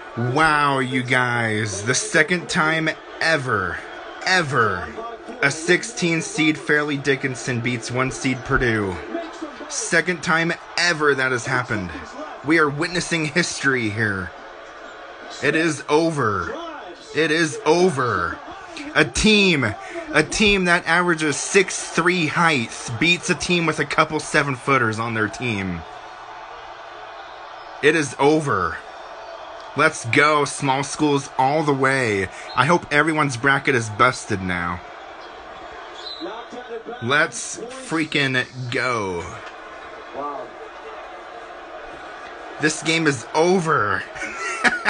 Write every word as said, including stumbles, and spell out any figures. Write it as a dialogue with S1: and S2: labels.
S1: Wow, you guys, the second time ever, ever, a sixteen seed Fairleigh Dickinson beats one seed Purdue. Second time ever that has happened. We are witnessing history here. It is over. It is over. A team, a team that averages six three height beats a team with a couple seven footers on their team. It is over. Let's go, small schools all the way. I hope everyone's bracket is busted now. Let's freaking go. This game is over.